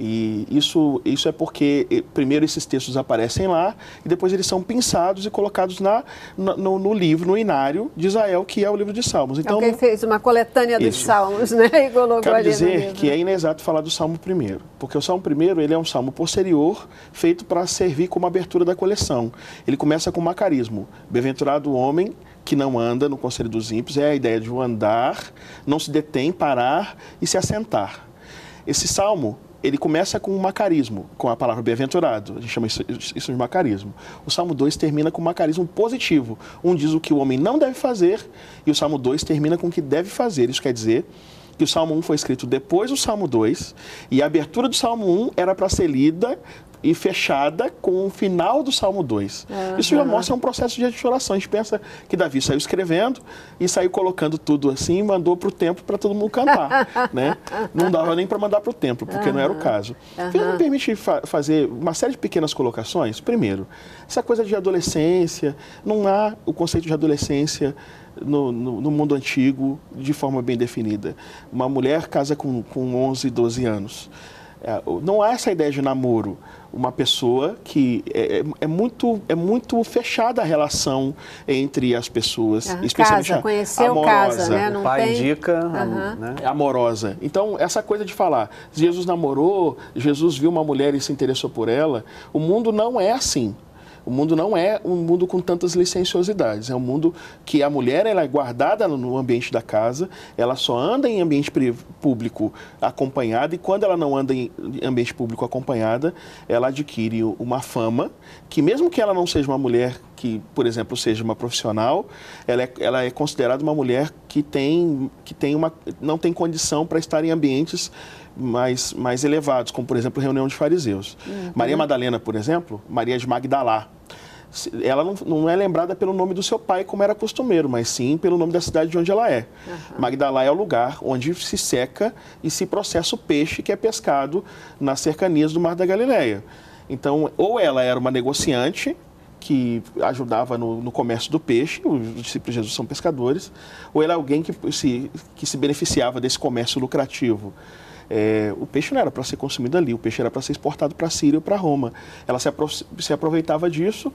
E isso, isso é porque, primeiro, esses textos aparecem lá e depois eles são pinçados e colocados na, no, no livro, no inário de Israel, que é o livro de Salmos. Então, Alguém fez uma coletânea dos isso. salmos, né? E colocou Quero ali no dizer livro. que é inexato falar do Salmo primeiro, porque o Salmo primeiro ele é um salmo posterior, feito para servir como abertura da coleção. Ele começa com macarismo. Bem-aventurado o homem que não anda no conselho dos ímpios, é a ideia de um andar, não se detém, parar e se assentar. Esse salmo, ele começa com um macarismo, com a palavra bem-aventurado. A gente chama isso, isso de macarismo. O Salmo dois termina com um macarismo positivo. Um diz o que o homem não deve fazer e o Salmo dois termina com o que deve fazer. Isso quer dizer que o Salmo um foi escrito depois do Salmo dois e a abertura do Salmo um era para ser lida e fechada com o final do Salmo dois. Uhum. Isso já mostra um processo de oração. A gente pensa que Davi saiu escrevendo e saiu colocando tudo assim e mandou para o templo para todo mundo cantar. Né? Não dava nem para mandar para o templo, porque uhum. não era o caso. Uhum. Me permite fa fazer uma série de pequenas colocações. Primeiro, essa coisa de adolescência, não há o conceito de adolescência No, no, no mundo antigo de forma bem definida. Uma mulher casa com, com onze, doze anos. É, não há essa ideia de namoro. Uma pessoa que é, é, muito, é muito fechada a relação entre as pessoas, uhum. especialmente casa, a conheceu amorosa. casa, né? Não o pai tem... indica, uhum. né? amorosa. Então, essa coisa de falar, Jesus namorou, Jesus viu uma mulher e se interessou por ela, o mundo não é assim. O mundo não é um mundo com tantas licenciosidades. É um mundo que a mulher ela é guardada no ambiente da casa, ela só anda em ambiente público acompanhada e quando ela não anda em ambiente público acompanhada, ela adquire uma fama que mesmo que ela não seja uma mulher que, por exemplo, seja uma profissional, ela é, ela é considerada uma mulher que, tem, que tem uma, não tem condição para estar em ambientes mais, mais elevados, como, por exemplo, reunião de fariseus. Uhum. Maria Madalena, por exemplo, Maria de Magdalá, ela não, não é lembrada pelo nome do seu pai, como era costumeiro, mas sim pelo nome da cidade de onde ela é. Uhum. Magdalá é o lugar onde se seca e se processa o peixe que é pescado nas cercanias do Mar da Galileia. Então, ou ela era uma negociante, que ajudava no, no comércio do peixe, os discípulos de Jesus são pescadores, ou ela é alguém que se, que se beneficiava desse comércio lucrativo. É, o peixe não era para ser consumido ali, o peixe era para ser exportado para a Síria ou para Roma. Ela se, apro se aproveitava disso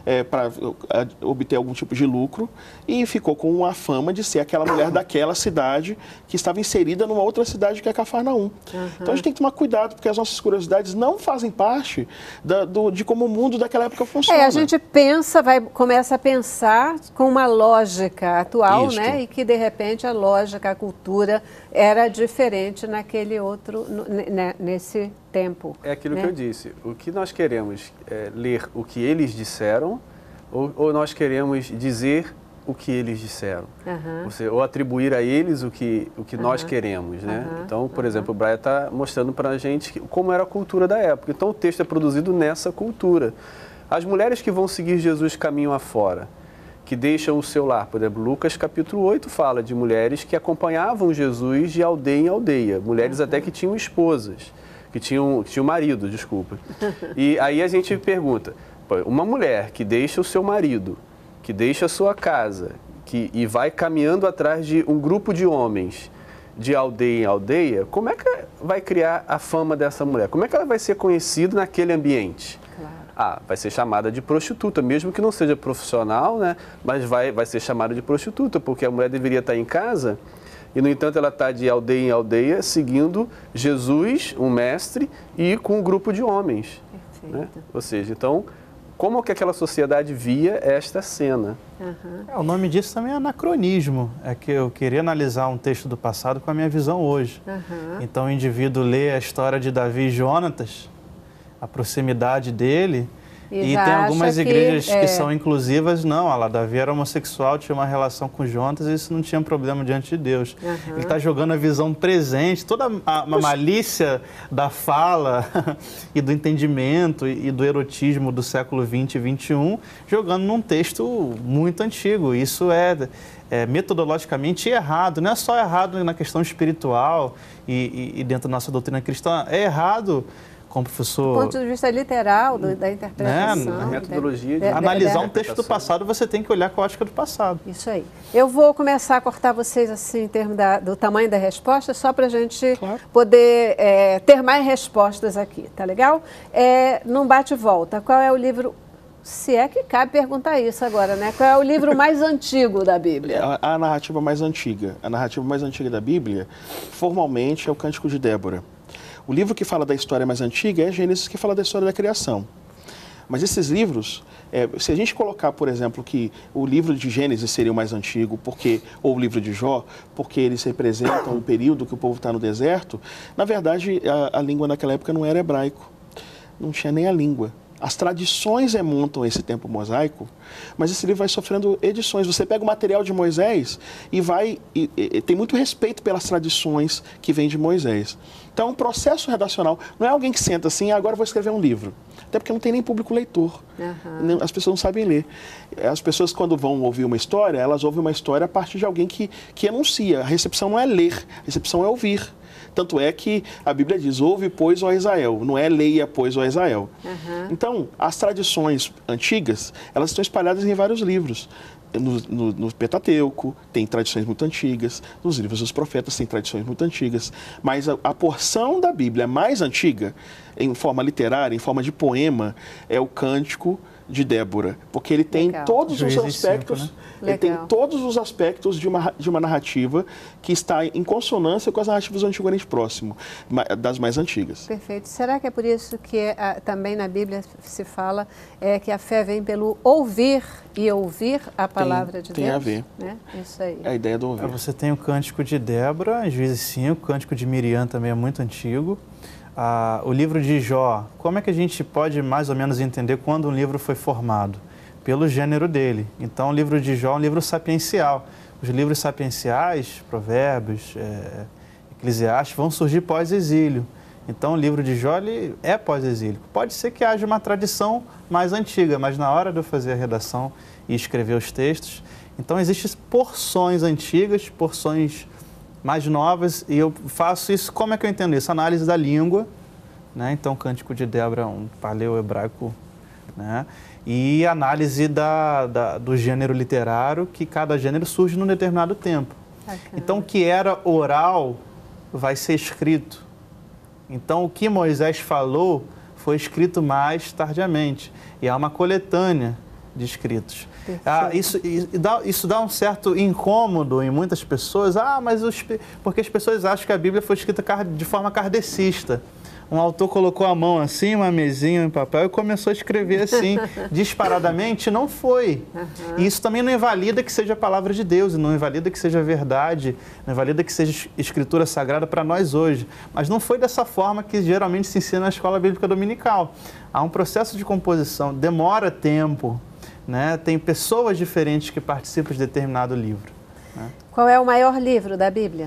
é, para obter algum tipo de lucro e ficou com a fama de ser aquela mulher daquela cidade que estava inserida numa outra cidade que é Cafarnaum. Uhum. Então a gente tem que tomar cuidado, porque as nossas curiosidades não fazem parte da, do, de como o mundo daquela época funciona. É, a gente pensa, vai, começa a pensar com uma lógica atual, Isto. né? E que de repente a lógica, a cultura era diferente naquele outro, n- nesse tempo. É aquilo né? que eu disse. O que nós queremos é ler o que eles disseram ou, ou nós queremos dizer o que eles disseram? Uhum. Ou, seja, ou atribuir a eles o que, o que uhum. nós queremos, né? Uhum. Então, por uhum. exemplo, o Brian está mostrando para a gente como era a cultura da época. Então, o texto é produzido nessa cultura. As mulheres que vão seguir Jesus caminho afora, que deixam o seu lar, por exemplo, Lucas capítulo oito fala de mulheres que acompanhavam Jesus de aldeia em aldeia, mulheres uhum. até que tinham esposas. Que tinham, que tinham marido, desculpa. E aí a gente pergunta, uma mulher que deixa o seu marido, que deixa a sua casa que, e vai caminhando atrás de um grupo de homens de aldeia em aldeia, como é que vai criar a fama dessa mulher? Como é que ela vai ser conhecida naquele ambiente? Claro. Ah, vai ser chamada de prostituta, mesmo que não seja profissional, né? Mas vai, vai ser chamada de prostituta, porque a mulher deveria estar em casa. E, no entanto, ela está de aldeia em aldeia, seguindo Jesus, um mestre, e com um grupo de homens. Né? Ou seja, então, como que aquela sociedade via esta cena? Uhum. É, o nome disso também é anacronismo. É que eu queria analisar um texto do passado com a minha visão hoje. Uhum. Então, o indivíduo lê a história de Davi e Jonatas, a proximidade dele... E, e tem algumas igrejas que, é... que são inclusivas, não, a lá, Davi era homossexual, tinha uma relação com Jonatas e isso não tinha problema diante de Deus. Uhum. Ele está jogando a visão presente, toda a, a malícia da fala e do entendimento e, e do erotismo do século vinte e vinte e um, jogando num texto muito antigo. Isso é, é metodologicamente errado, não é só errado na questão espiritual e, e, e dentro da nossa doutrina cristã, é errado... Como professor... Do ponto de vista literal, do, da interpretação. Né? A metodologia de... de, de Analisar de, um texto do passado, você tem que olhar com a ótica do passado. Isso aí. Eu vou começar a cortar vocês assim, em termos da, do tamanho da resposta, só para a gente claro. poder é, ter mais respostas aqui, tá legal? É, num bate-volta, qual é o livro... Se é que cabe perguntar isso agora, né? Qual é o livro mais antigo da Bíblia? A, a narrativa mais antiga. A narrativa mais antiga da Bíblia, formalmente, é o Cântico de Débora. O livro que fala da história mais antiga é Gênesis, que fala da história da criação. Mas esses livros, é, se a gente colocar, por exemplo, que o livro de Gênesis seria o mais antigo, porque, ou o livro de Jó, porque eles representam o período que o povo está no deserto, na verdade, a, a língua naquela época não era hebraico. Não tinha nem a língua. As tradições remontam esse tempo mosaico, mas esse livro vai sofrendo edições. Você pega o material de Moisés e vai... E, e, tem muito respeito pelas tradições que vêm de Moisés. Então, um processo redacional não é alguém que senta assim, agora eu vou escrever um livro. Até porque não tem nem público leitor. Uhum. As pessoas não sabem ler. As pessoas, quando vão ouvir uma história, elas ouvem uma história a partir de alguém que, que enuncia. A recepção não é ler, a recepção é ouvir. Tanto é que a Bíblia diz, ouve, pois, ó Israel, não é leia, pois, ó Israel. Uhum. Então, as tradições antigas, elas estão espalhadas em vários livros. No, no, no Pentateuco tem tradições muito antigas, nos livros dos profetas tem tradições muito antigas, mas a, a porção da Bíblia mais antiga, em forma literária, em forma de poema, é o Cântico de Débora, porque ele tem Legal. todos os aspectos, cinco, né? ele tem todos os aspectos de uma, de uma narrativa que está em consonância com as narrativas do Antigo Oriente Próximo, das mais antigas. Perfeito. Será que é por isso que a, também na Bíblia se fala é, que a fé vem pelo ouvir e ouvir a palavra tem, de tem Deus? Tem a ver. Né? Isso aí. É a ideia do ouvir. Você tem o Cântico de Débora, em Juízes cinco, o Cântico de Miriam também é muito antigo. Ah, o livro de Jó, como é que a gente pode mais ou menos entender quando um livro foi formado? Pelo gênero dele. Então, o livro de Jó é um livro sapiencial. Os livros sapienciais, Provérbios, é, Eclesiastes, vão surgir pós-exílio. Então, o livro de Jó ele é pós-exílio. Pode ser que haja uma tradição mais antiga, mas na hora de eu fazer a redação e escrever os textos, então existem porções antigas, porções mais novas, e eu faço isso, como é que eu entendo isso? Análise da língua, né? Então, o Cântico de Débora é um paleo-hebraico, né? E análise da, da, do gênero literário, que cada gênero surge num determinado tempo. Bacana. Então, o que era oral vai ser escrito. Então, o que Moisés falou foi escrito mais tardiamente. E há uma coletânea de escritos. Ah, isso, e dá, isso dá um certo incômodo em muitas pessoas, ah, mas os, porque as pessoas acham que a Bíblia foi escrita de forma kardecista. Um autor colocou a mão assim, uma mesinha em papel e começou a escrever assim, disparadamente. Não foi. Uhum. E isso também não invalida que seja a palavra de Deus, não invalida que seja verdade, não invalida que seja escritura sagrada para nós hoje. Mas não foi dessa forma que geralmente se ensina na escola bíblica dominical. Há um processo de composição, demora tempo, né? Tem pessoas diferentes que participam de determinado livro. Né? Qual é o maior livro da Bíblia?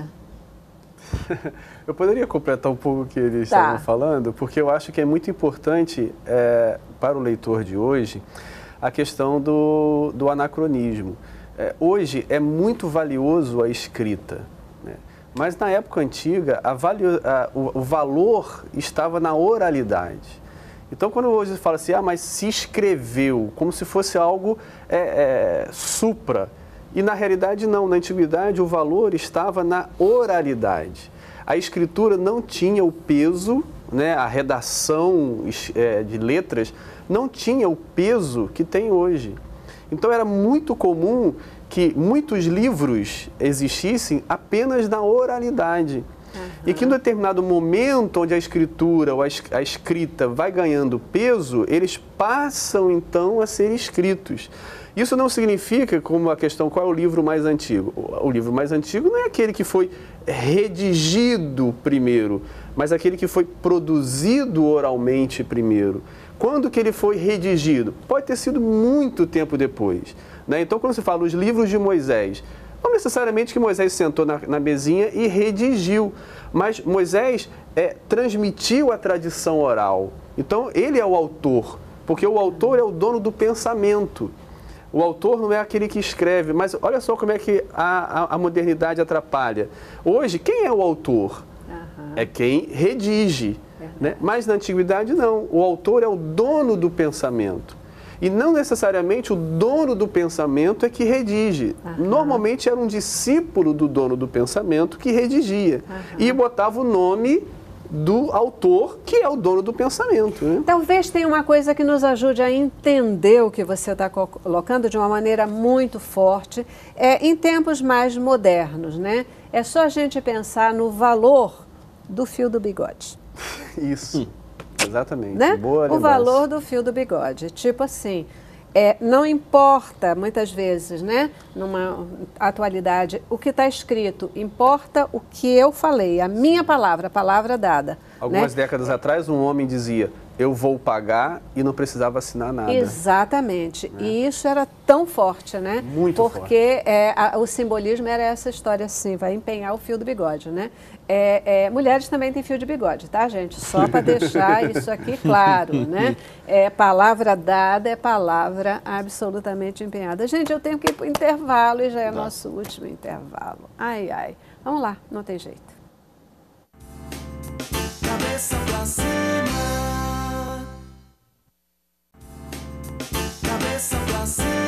Eu poderia completar um pouco o que eles tá. estavam falando, porque eu acho que é muito importante é, para o leitor de hoje a questão do, do anacronismo. É, hoje é muito valioso a escrita, né? Mas na época antiga a valio, a, o, o valor estava na oralidade. Então, quando hoje se fala assim, ah, mas se escreveu, como se fosse algo é, é, supra. E na realidade não, na antiguidade o valor estava na oralidade. A escritura não tinha o peso, né, a redação é, de letras não tinha o peso que tem hoje. Então era muito comum que muitos livros existissem apenas na oralidade. Uhum. E que em determinado momento onde a escritura ou a escrita vai ganhando peso, eles passam então a ser escritos. Isso não significa, como a questão, qual é o livro mais antigo? O livro mais antigo não é aquele que foi redigido primeiro, mas aquele que foi produzido oralmente primeiro. Quando que ele foi redigido? Pode ter sido muito tempo depois, né? Então, quando se fala os livros de Moisés, não necessariamente que Moisés sentou na, na mesinha e redigiu, mas Moisés é, transmitiu a tradição oral. Então, ele é o autor, porque o autor é o dono do pensamento. O autor não é aquele que escreve, mas olha só como é que a, a, a modernidade atrapalha. Hoje, quem é o autor? Uhum. É quem redige, né? Mas na antiguidade não, o autor é o dono do pensamento. E não necessariamente o dono do pensamento é que redige. Uhum. Normalmente era um discípulo do dono do pensamento que redigia. Uhum. E botava o nome do autor, que é o dono do pensamento. Né? Talvez tenha uma coisa que nos ajude a entender o que você está colocando de uma maneira muito forte, é, em tempos mais modernos, né? É só a gente pensar no valor do fio do bigode. Isso, exatamente. Né? Boa o valor do fio do bigode. Tipo assim, é, não importa, muitas vezes, né, numa atualidade, o que está escrito, importa o que eu falei, a minha palavra, a palavra dada. Algumas né? décadas atrás, um homem dizia, eu vou pagar e não precisava assinar nada. Exatamente. É. E isso era tão forte, né? Muito Porque forte. É, a, o simbolismo era essa história assim, vai empenhar o fio do bigode, né? É, é, mulheres também têm fio de bigode, tá, gente? Só para deixar isso aqui claro, né? É, palavra dada é palavra absolutamente empenhada. Gente, eu tenho que ir para o intervalo e já é o nosso último intervalo. Ai, ai. Vamos lá, não tem jeito. Cabeça pra cima. Cabeça pra cima.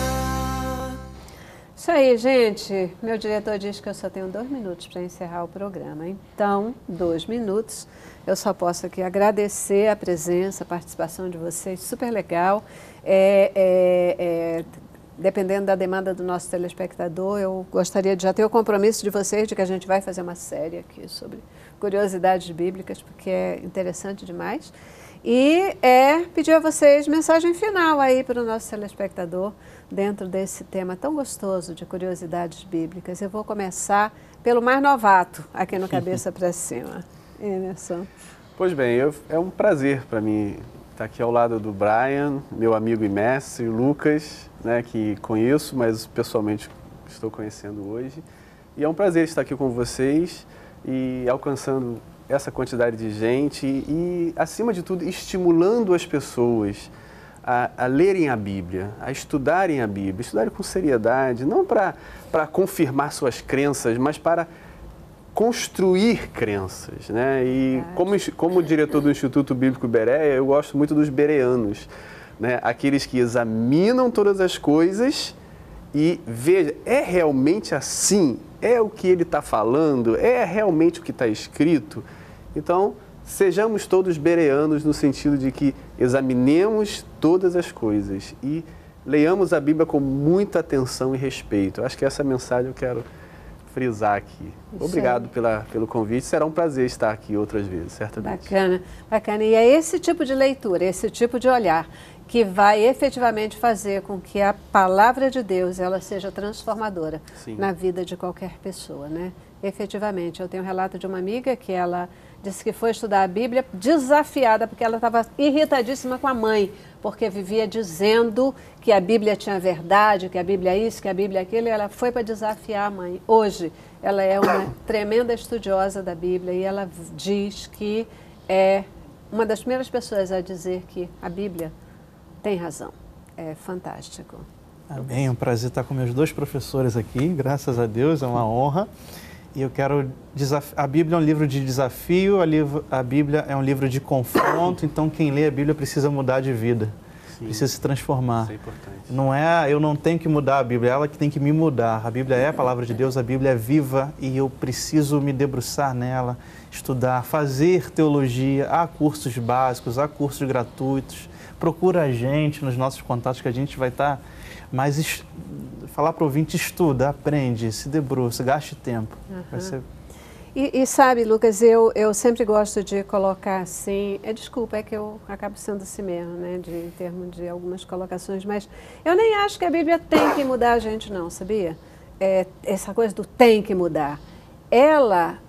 Isso aí, gente. Meu diretor diz que eu só tenho dois minutos para encerrar o programa. Então, dois minutos. Eu só posso aqui agradecer a presença, a participação de vocês. Super legal. É, é, é, dependendo da demanda do nosso telespectador, eu gostaria de já ter o compromisso de vocês de que a gente vai fazer uma série aqui sobre curiosidades bíblicas, porque é interessante demais. E é pedir a vocês mensagem final aí para o nosso telespectador dentro desse tema tão gostoso de curiosidades bíblicas. Eu vou começar pelo mais novato aqui no Cabeça para Cima. Emerson. Pois bem, eu, é um prazer para mim estar aqui ao lado do Brian, meu amigo e mestre, Lucas, né, que conheço, mas pessoalmente estou conhecendo hoje. E é um prazer estar aqui com vocês e alcançando essa quantidade de gente e, acima de tudo, estimulando as pessoas a, a lerem a Bíblia, a estudarem a Bíblia, estudarem com seriedade, não para para confirmar suas crenças, mas para construir crenças, né? E como, como diretor do Instituto Bíblico Bereia, eu gosto muito dos bereanos, né? Aqueles que examinam todas as coisas e vejam, é realmente assim? É o que ele está falando? É realmente o que está escrito? Então, sejamos todos bereanos no sentido de que examinemos todas as coisas e leiamos a Bíblia com muita atenção e respeito. Eu acho que essa mensagem eu quero frisar aqui. Isso Obrigado aí. pela, pelo convite. Será um prazer estar aqui outras vezes, certamente. Bacana, bacana. E é esse tipo de leitura, esse tipo de olhar que vai efetivamente fazer com que a palavra de Deus ela seja transformadora Sim. na vida de qualquer pessoa, né? Efetivamente. Eu tenho um relato de uma amiga que ela disse que foi estudar a Bíblia desafiada porque ela estava irritadíssima com a mãe, porque vivia dizendo que a Bíblia tinha verdade, que a Bíblia é isso, que a Bíblia é aquilo, e ela foi para desafiar a mãe. Hoje, ela é uma tremenda estudiosa da Bíblia e ela diz que é uma das primeiras pessoas a dizer que a Bíblia tem razão. É fantástico. Amém, é um prazer estar com meus dois professores aqui, graças a Deus, é uma honra. E eu quero desaf... A Bíblia é um livro de desafio, a, livro... a Bíblia é um livro de confronto, então quem lê a Bíblia precisa mudar de vida, Sim. precisa se transformar. Isso é importante. Não é, eu não tenho que mudar a Bíblia, é ela que tem que me mudar. A Bíblia é a palavra de Deus, a Bíblia é viva e eu preciso me debruçar nela, estudar, fazer teologia. Há cursos básicos, há cursos gratuitos. Procura a gente nos nossos contatos que a gente vai estar... Mas es... falar para o ouvinte, estuda, aprende, se debruça, gaste tempo. Uhum. Vai ser... e, e sabe, Lucas, eu, eu sempre gosto de colocar assim, é, desculpa, é que eu acabo sendo assim mesmo, né, de, em termos de algumas colocações, mas eu nem acho que a Bíblia tem que mudar a gente não, sabia? É, essa coisa do tem que mudar. Ela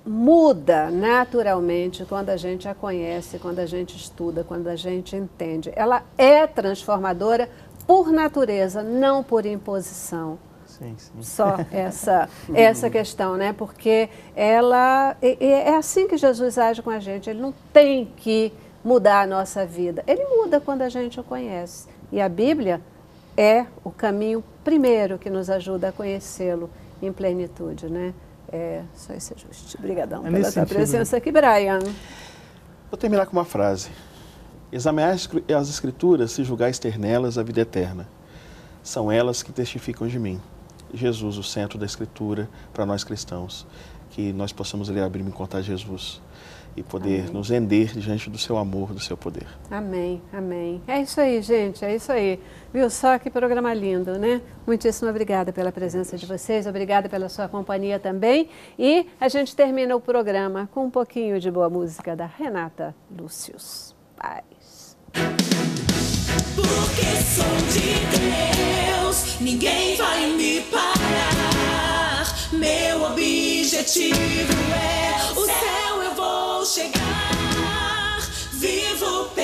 muda naturalmente quando a gente a conhece, quando a gente estuda, quando a gente entende. Ela é transformadora por natureza, não por imposição. Sim, sim. Só essa, essa questão, né? Porque ela é, é assim que Jesus age com a gente. Ele não tem que mudar a nossa vida. Ele muda quando a gente o conhece. E a Bíblia é o caminho primeiro que nos ajuda a conhecê-lo em plenitude, né? É só esse ajuste. Obrigadão É pela nesse tua sentido, presença aqui, Brian. Vou terminar com uma frase. Examinar as Escrituras e julgar nelas a vida eterna. São elas que testificam de mim. Jesus, o centro da Escritura para nós cristãos. Que nós possamos ler a Bíblia e encontrar Jesus e poder Amém. nos render diante do seu amor, do seu poder. Amém, amém. É isso aí, gente, é isso aí. Viu só que programa lindo, né? Muitíssimo obrigada pela presença de vocês, obrigada pela sua companhia também. E a gente termina o programa com um pouquinho de boa música da Renata Lúcius. Paz. Porque sou de Deus, ninguém vai me parar. Meu objetivo é o céu, eu vou chegar. Vivo